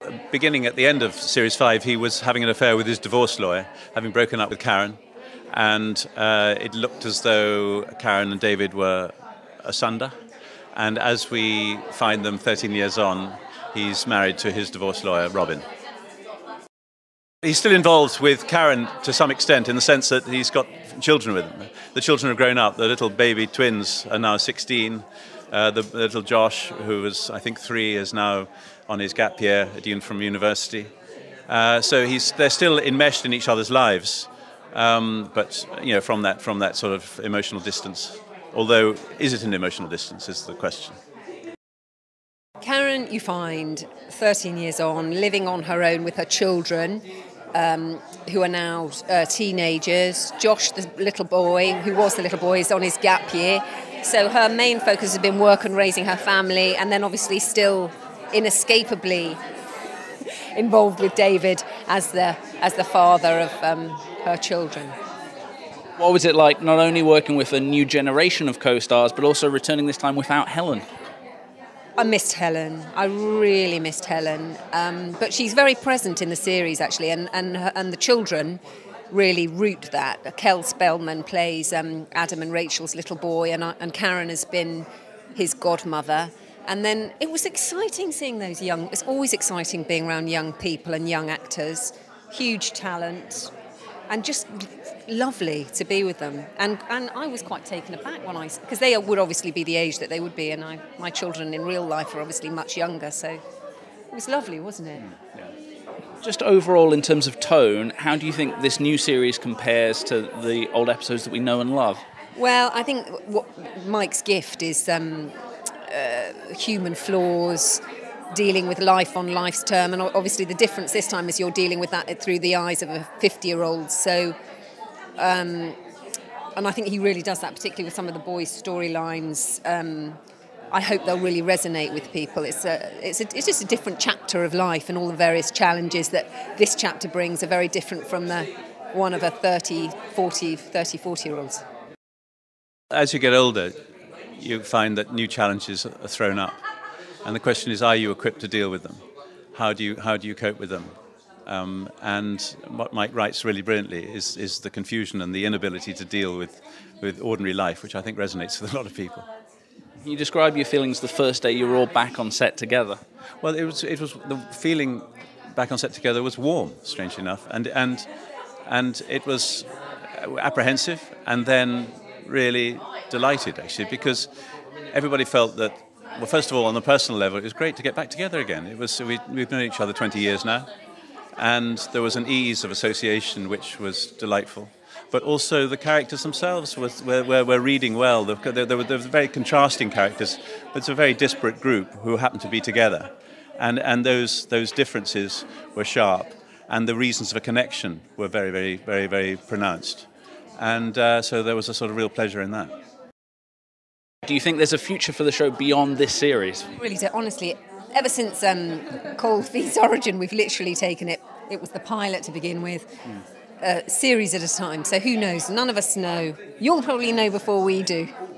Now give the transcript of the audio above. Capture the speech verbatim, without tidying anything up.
Beginning at the end of series five, he was having an affair with his divorce lawyer, having broken up with Karen, and uh, it looked as though Karen and David were asunder. And as we find them thirteen years on, he's married to his divorce lawyer, Robin. He's still involved with Karen to some extent, in the sense that he's got children with him. The children have grown up. The little baby twins are now sixteen. Uh, the, the little Josh, who was, I think, three, is now on his gap year at un- from university. Uh, so he's, they're still enmeshed in each other's lives, um, but you know, from that from that sort of emotional distance. Although, is it an emotional distance, is the question. Karen, you find, thirteen years on, living on her own with her children, um, who are now uh, teenagers. Josh, the little boy, who was the little boy, is on his gap year. So her main focus has been work and raising her family, and then obviously still inescapably involved with David as the as the father of um, her children. What was it like not only working with a new generation of co-stars, but also returning this time without Helen? I missed Helen. I really missed Helen. Um, but she's very present in the series, actually, and and, her, and the children really root that. Kel Spellman plays um, Adam and Rachel's little boy, and, I, and Karen has been his godmother. And then it was exciting seeing those young... It's always exciting being around young people and young actors, huge talent, and just lovely to be with them. And and I was quite taken aback when I... Because they would obviously be the age that they would be, and I, my children in real life are obviously much younger, so it was lovely, wasn't it? Yeah. Just overall, in terms of tone, how do you think this new series compares to the old episodes that we know and love? Well, I think what Mike's gift is um, uh, human flaws, dealing with life on life's term, and obviously the difference this time is you're dealing with that through the eyes of a fifty-year-old. So, um, and I think he really does that, particularly with some of the boys' storylines. Um, I hope they'll really resonate with people. It's a, it's a, it's just a different chapter of life, and all the various challenges that this chapter brings are very different from the one of a thirty, forty, thirty, forty-year-olds. As you get older, you find that new challenges are thrown up, and the question is, are you equipped to deal with them? How do you how do you cope with them? Um, and what Mike writes really brilliantly is is the confusion and the inability to deal with with ordinary life, which I think resonates with a lot of people. Can you describe your feelings the first day you were all back on set together? Well, it was it was the feeling back on set together was warm, strangely enough, and and and it was apprehensive, and then really delighted, actually, because everybody felt that, well, first of all, on the personal level, it was great to get back together again. It was we, we've known each other twenty years now, and there was an ease of association which was delightful. But also the characters themselves was, were, were, were reading well. There, there, were, there were very contrasting characters, but it's a very disparate group who happened to be together. And, and those, those differences were sharp, and the reasons for connection were very, very, very, very pronounced. And uh, so there was a sort of real pleasure in that. Do you think there's a future for the show beyond this series? I really do. Honestly, ever since um, Cold Feet's origin, we've literally taken it. It was the pilot to begin with. Mm. A series at a time, so who knows? None of us know. You'll probably know before we do.